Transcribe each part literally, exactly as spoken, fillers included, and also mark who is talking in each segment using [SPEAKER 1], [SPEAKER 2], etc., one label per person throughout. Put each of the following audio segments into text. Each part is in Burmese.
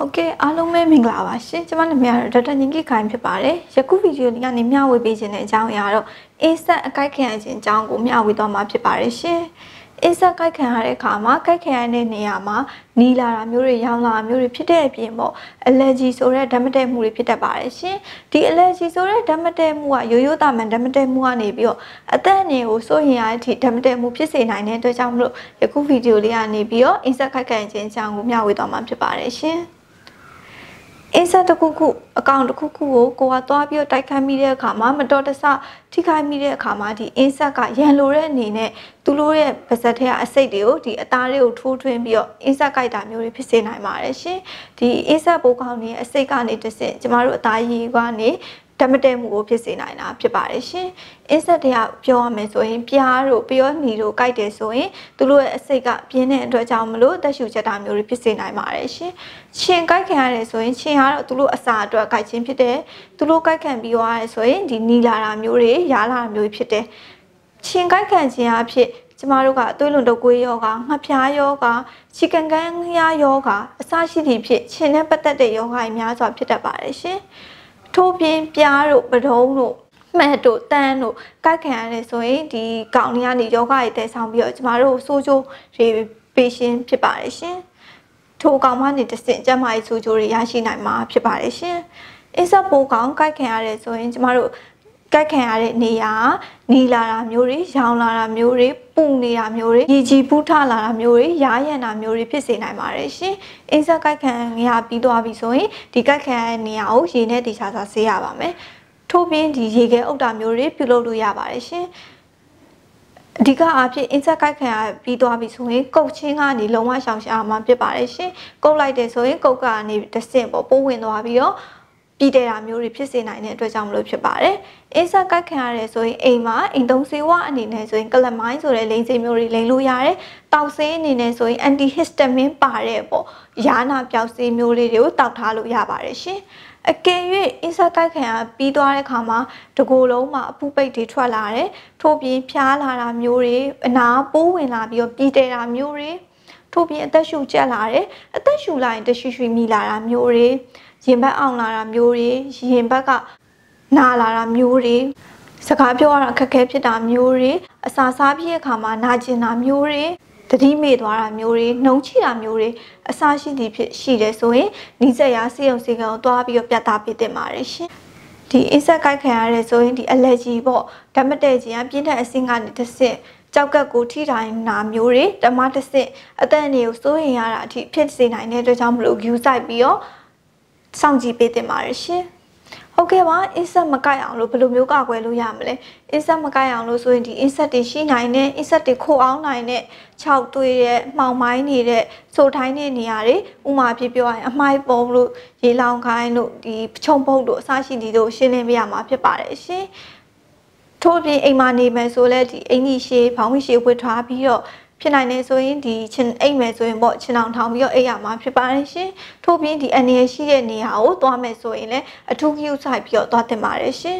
[SPEAKER 1] ဟုတ်ကဲ့အားလုံးပဲမင်္ဂလာပါရှင်ကျမနာမည်ကတော့ဒေါက်တာညင်ကိခိုင်ဖြစ်ပါတယ်ယခုဗီဒီယိုလေးကနေမျှဝေပေးခြင်းတဲ့အကြောင်းအရာတော့အင်းဆက်အကိုက်ခံရခြင်းအကြောင်းကိုမျှဝေသွားမှာဖြစ်ပါတယ်ရှင်အင်းဆက်ကိုက်ခံရတဲ့အခါမှာကိုက်ခံရတဲ့နေရာမှာနီလာတာမျိုးတွေရောင်လာမျိုးတွေဖြစ်တဲ့အပြင်ပေါ့အလယ်ဂျီဆိုတဲ့ဓာတ်မတည့်မှုတွေဖြစ်တတ်ပါတယ်ရှင်ဒီအလယ်ဂျီဆိုတဲ့ဓာတ်မတည့်မှုကရိုးရိုးသားမှန်ဓာတ်မတည့်မှုကနေပြီးတော့အသက်အန္တရာယ်ကိုစိုးရိမ်ရတဲ့အထိဓာတ်မတည့်မှုဖြစ်စေနိုင်တဲ့အတွက်ကြောင့်မလို့ယခုဗီဒီယိုလေးကနေပြီးတော့အင်းဆက်ကိုက်ခံရခြင်းအကြောင်းကိုမျှဝေသွားမှာဖြစ်ပါတယ်ရှင်အင်းဆက်တစ်ခုခုအကောင့်တစ်ခုခုကိုကိုကသွားပြီးတော့တိုက်ခိုက်မိတဲ့အခါမှာမတော်တဆထိခိုက်မိတဲ့အခါမှာဒီအင်းဆက်ကရန်လိုတဲ့အနေနဲ့သူတို့ရဲ့ပါဇက်ထဲကအစိတ်တွေကိုဒီအသားတွေကိုထိုးထွင်းပြီးတော့အင်းဆက်ကြိုက်တာမျိုးတွေဖြစ်စေနိုင်ပါတယ်ရှင်ဒီအင်းဆက်ပိုးကောင်းနေအစိတ်ကနေတစ်ဆင့်ကျမတို့အသားရည်ကနေဓာတ်မတည့်မှုကိုဖြစ်စေနိုင်တာဖြစ်ပါတယ်ရှင်အင်းဆက်တွေကပြောရမယ်ဆိုရင်ပြားတို့ပြောနီတို့ကြိုက်တယ်ဆိုရင်သူတို့ရဲ့အစိတ်ကပြင်းတဲ့အတွက်ကြောင့်မလို့တက်ရှူချက်တာမျိုးတွေဖြစ်စေနိုင်ပါတယ်ရှင်ရှင်ကြိုက်ခံရတယ်ဆိုရင်ရှင်ကတော့သူတို့အစာအတွက်ကြိုက်ခြင်းဖြစ်တယ်သူတို့ကြိုက်ခံပြီးသွားရဲဆိုရင်ဒီနီလာတာမျိုးတွေရာလာတာမျိုးဖြစ်တယ်ရှင်ကြိုက်ခံခြင်းအဖြစ်ကျမတို့ကအသွေးလွန်တုပ်ကွေးယောဂငှက်ဖျားယောဂခြေကန်ကန်းငှားယောဂအစရှိသည့်ဖြစ်ရှင်နဲ့ပတ်သက်တဲ့ယောဂတွေများစွာဖြစ်တတ်ပါတယ်ရှင်ထို့ပြင်ပြားတို့ပထုံးတို့မှတ်တို့တန်းတို့ကိုက်ခံရတယ်ဆိုရင်ဒီကောင်တွေကနေယောဂတွေတည်ဆောင်ပြီးတော့ကျမတို့ဆိုးကျိုးတွေပေးရှင်ဖြစ်ပါတယ်ရှင်ထိုကောင်မှနေတစ်စင်ကျမကြီးဆိုးကျိုးတွေရရှိနိုင်မှာဖြစ်ပါတယ်ရှင်အင်းဆက်ပိုးကောင်ကိုက်ခံရတယ်ဆိုရင်ကျမတို့ကိုက်ခံရတဲ့နေရာနီလာတာမျိုးတွေရောင်လာတာမျိုးတွေပူနေတာမျိုးတွေရေကြီးပူးထလာတာမျိုးတွေရားရံတာမျိုးတွေဖြစ်စေနိုင်ပါတယ်ရှင်အင်းဆက်ကိုက်ခံရပြီးသွားပြီဆိုရင်ဒီကိုက်ခံရတဲ့နေရာကိုရေနဲ့တေချာစွာဆေးရပါမယ်ထို့ပြင်ဒီရေခဲအုပ်တာမျိုးတွေပြုလုပ်လို့ရပါတယ်ရှင်အဓိကအားဖြင့်အင်းဆက်ကိုက်ခံရပြီးသွားပြီဆိုရင်ကုတ်ချင်းကနေလုံးဝရှောင်ရှားမှာဖြစ်ပါတယ်ရှင်ကုတ်လိုက်တယ်ဆိုရင်ကုတ်ကနေတစ်ဆင့်ပေါ့ပိုးဝင်သွားပြီးတော့ပြည်တဲ့တာမျိုးတွေဖြစ်စေနိုင်တဲ့အတွက်ကြောင့်မလို့ဖြစ်ပါတယ်။အင်းဆက်ကိုက်ခံရတယ်ဆိုရင်အိမ်မှာအိမ်သုံးဆေးဝါးအနေနဲ့ဆိုရင်ကလမိုင်းဆိုတဲ့လိန်ဆေးမျိုးတွေလိန်လို့ရတယ်။တောက်ဆေးအနေနဲ့ဆိုရင် antihistamine ပါတဲ့ပေါ့ယာနာပြောက်ဆေးမျိုးလေးတွေကိုတောက်ထားလို့ရပါတယ်ရှင်။အကယ်၍အင်းဆက်ကိုက်ခံရပြီးသွားတဲ့အခါမှာတကိုယ်လုံးမှာအပူပိတ်တွေထွက်လာတယ်။ထို့ပြင်ဖျားလာတာမျိုးတွေအနာပိုးဝင်လာပြီးတော့ပြည်တဲ့တာမျိုးတွေထို့ပြင်အသက်ရှူကျက်လာတယ်။အသက်ရှူလိုက်ရင်တရွှေရွှေမိလာတာမျိုးတွေရင်ဘတ်အောင်လာတာမျိုးတွေရင်ဘက်ကနာလာတာမျိုးတွေစကားပြောရတာအခက်အခဲဖြစ်တာမျိုးတွေအစာစားပြီးတဲ့အခါမှာနာကျင်တာမျိုးတွေတတိမေ့သွားတာမျိုးတွေနှုံချိတာမျိုးတွေအစာရှိသည်ဖြစ်ရှိတယ်ဆိုရင်နီးစက်ရဆေးရုံဆေးကောင်သွားပြီးတော့ပြသပေးတင်ပါတယ်ရှင်ဒီအင်းဆက်ကိုက်ခံရတဲ့ဆိုရင်ဒီအလက်ဂျီပေါ့ဓာတ်မတည့်ခြင်းအပြင်းထန်အဆင့်ကနေတစ်ဆင့်ကြောက်ကက်ကိုထိတိုင်းနာမျိုးတွေဓမ္မတစ်ဆင့်အသက်အန္တရာယ်ကိုစိုးရိမ်ရတာအထိဖြစ်စေနိုင်တဲ့အတွက်ကြောင့်မလို့ view စိုက်ပြီးတော့စောင့်ကြည့်ပေးတင်ပါတယ်ရှင်ဟုတ်ကဲ့ပါအင်းဆက်မကိုက်အောင်လို့ဘယ်လိုမျိုးကာကွယ်လို့ရမလဲအင်းဆက်မကိုက်အောင်လို့ဆိုရင်ဒီအင်းဆက်တွေရှိနိုင်တဲ့အင်းဆက်တွေခိုအောင်နိုင်တဲ့ခြောက်သွေးတဲ့မှောင်မိုင်းနေတဲ့ဆိုထိုင်းတဲ့နေရာတွေဥမာပြပြောရရင်အမိုက်ပုံလို့ရေလောင်ခိုင်းလို့ဒီခြုံပုတ်တို့အစရှိသည်တို့ရှင်းလင်းပြရမှာဖြစ်ပါတယ်ရှင်ထို့ပြင်အိမ်မှာနေမယ်ဆိုလဲဒီအင်ကြီးရှေးဘောင်းဝရှေးဝတ်ထားပြီးတော့ဖြစ်နိုင်နေဆိုရင်ဒီချင်းအိမ်မယ်ဆိုရင်ပေါ့ချင်းအောင်ထောင်ပြီးတော့အိမ်ရမှာဖြစ်ပါတယ်ရှင်ထို့ပြင်ဒီအနေရရှိတဲ့နေရာကိုသွားမယ်ဆိုရင်လည်းအထူးကြီးဥဆိုင်ပြီးတော့သွားတင်ပါတယ်ရှင်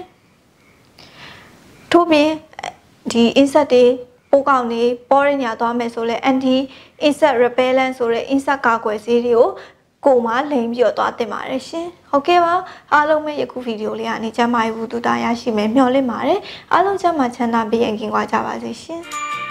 [SPEAKER 1] ထို့ပြင်ဒီ insect တွေပိုးကောင်တွေပေါ်ရညာသွားမယ်ဆိုလဲ anti insect repellent ဆိုတဲ့ insect ကာကွယ်ဆေးတွေကိုကိုယ်မှလိမ်ပြီးတော့သွားတင်ပါတယ်ရှင်ဟုတ်ကဲ့ပါအားလုံးပဲယခုဗီဒီယိုလေးကနေကျမရဲ့ဘူးတူတာရရှိမယ်မျှော်လင့်ပါတယ်အားလုံးကျမချမ်းသာပြီးရင်ကင်ကြပါစေရှင်